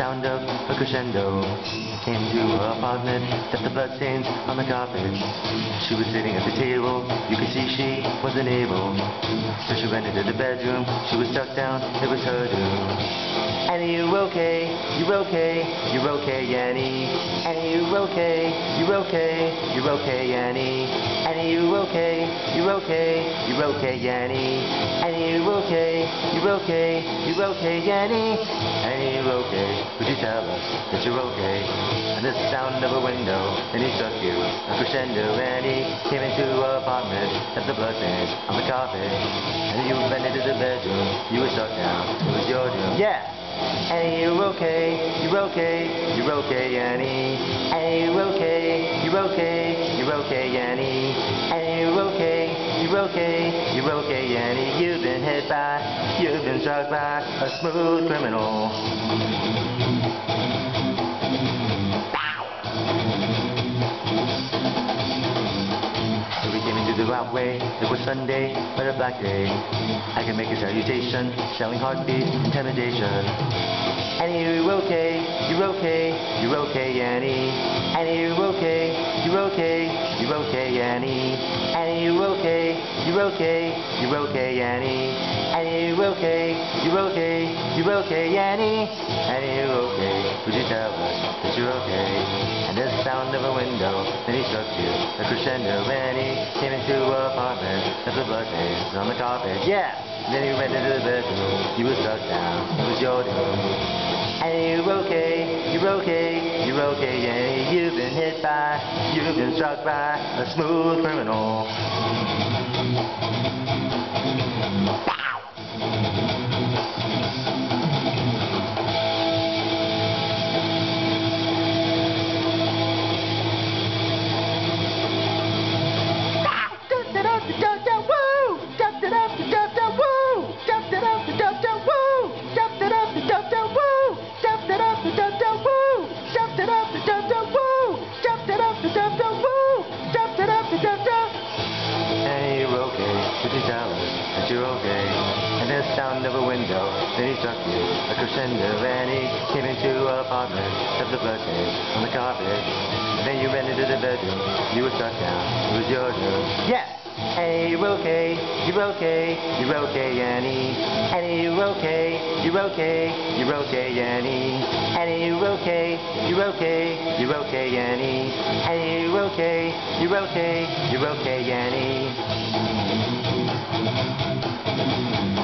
sound of a crescendo came to her apartment, left the bloodstains on the carpet. She was sitting at the table, you could see she wasn't able. So she went into the bedroom, she was stuck down, it was her doom. Annie, you okay, you're okay, you're okay, Annie. Annie, you okay, you're okay, you're okay, Annie. Annie, you okay, you're okay, you're okay, Annie. Annie, you okay, you're okay, you're okay, Annie. Annie, you okay, would you tell us that you're okay? And the sound of a window, and he struck you a crescendo. Annie came into her apartment, left the bloodstains on the carpet. And you went into the bedroom, you were stuck down, it was your doom. Yeah! Annie, you're okay, you're okay, you're okay, Annie. Annie, you're okay, you're okay, you're okay, Annie. Annie, you're okay, you're okay, you're okay, Annie. You've been hit by, you've been struck by a smooth criminal. So we came into the outway, it was Sunday, but a black day. I can make a salutation, selling heartbeat, intimidation. Annie, you're okay, you're okay, you're okay, Annie. Annie, you're okay, you're okay, you're okay, Annie. Annie, you're okay, you're okay, you're okay, Annie. Annie, you're okay, you're okay, you're okay, Annie. Annie, you're okay, would you tell us that you're okay? And the sound of a window, then he struck you a crescendo. Annie came into her apartment, left the bloodstains on the carpet. Yeah! Then he went into the bedroom, you were stuck down, it was your doom. Annie, you're okay, you're okay, you're okay, Annie. You've been hit by, you've been struck by a smooth criminal. Annie, you're okay, would you tell us that you're okay? And the sound of a window, then he struck you a crescendo. Annie came into her apartment, left the bloodstains on the carpet. Then you ran into the bedroom, you were stuck down, it was your doom. Yeah! Annie, you're okay, you're okay, you're okay, Annie. Annie, you're okay, you're okay, you're okay, Annie. Annie, you're okay, you're okay, you're okay, Annie. Annie, you're okay, you're okay, you're okay, Annie.